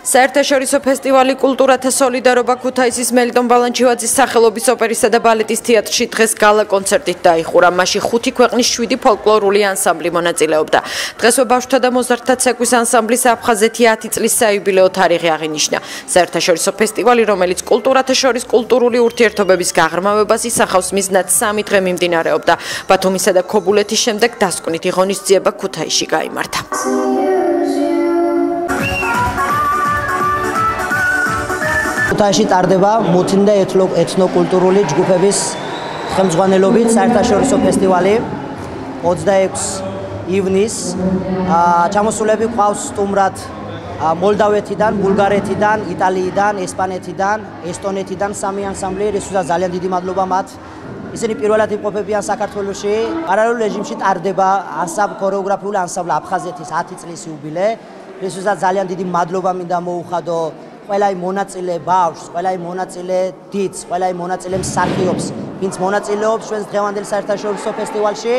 საერთაშორისო ფესტივალი კულტურათა სოლიდარობა ქუთაისის მელიტონ ბალანჩივაძის სახელობის ოპერისა და ბალეტის თეატრში დღეს გალა კონცერტით დაიხურა. მასში 5 ქვეყნის 7 ფოლკლორული ანსამბლი მონაწილეობდა. დღესვე ბავშვთა და მოზარდთა ცეკვის ანსამბლის აფხაზეთი 10 წლის საიუბილეო თარიღი აღინიშნა. საერთაშორისო ფესტივალი, რომელიც კულტურათა შორის კულტურული ურთიერთობების გაღრმავებას ისახავს, მიზნად 3 დღე მიმდინარეობდა. ბათუმისა და ქობულეთის შემდეგ დასკვნითი ღონისძიება ქუთაისში გაიმართა. ქუთაისში ტარდება მუთინდა ეთნოკულტურული ჯგუფების ხელმძღვანელობით საერთაშორისო ფესტივალი 26 ივნისს. ჩამოსულები ყავს სტუმრად მოლდავეთიდან, ბულგარეთიდან, იტალიიდან, ესპანეთიდან, ესტონეთიდან 3 ანსამბლი, რისთვისაც ძალიან დიდი მადლობა მათ. ისინი პირველად იმყოფებიან საქართველოში. პარალელურ რეჟიმში ტარდება ქორეოგრაფიული ანსამბლი აფხაზეთის 10 წლის იუბილე, რისთვისაც ძალიან დიდი მადლობა მინდა მოუხადო ყველა მონაწილე ბავშვს, ყველა მონაწილე დიდს, ყველა მონაწილე მსახიობს, ვინც მონაწილეობს ჩვენს დღევანდელ საერთაშორისო ფესტივალში.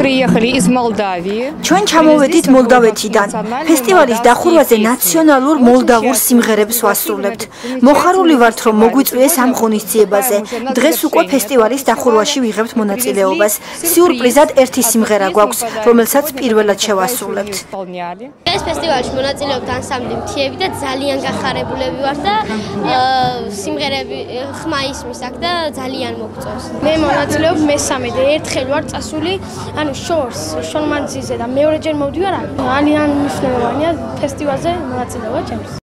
ჩვენ ჩამოვედით მოლდავეთიდან. ფესტივალის დახურვაზე ნაციონალურ მოლდავურ სიმღერებს ვასრულებთ. მოხარული ვართ, რომ მოგვიწვიეს ამ ღონისძიებაზე. დღეს უკვე ფესტივალის დახურვაში ვიღებთ მონაწილეობას. სიურპრიზად ერთი სიმღერა გვაქვს, რომელსაც პირველად შევასრულებთ. ეს ფესტივალში მონაწილეობთ ანსამბლი მთიები და ძალიან გახარებულები ვარ და სიმღერები ხმა ისმის აქ და ძალიან მოგწონს. მე მონაწილეობ მესამე და ერთხელ ვარ წასული, ანუ შორმანძიზე და მეორეჯერ მოვდივარ აქ. ძალიან მნიშვნელოვანია ფესტივალზე მონაწილეობა ჩემს.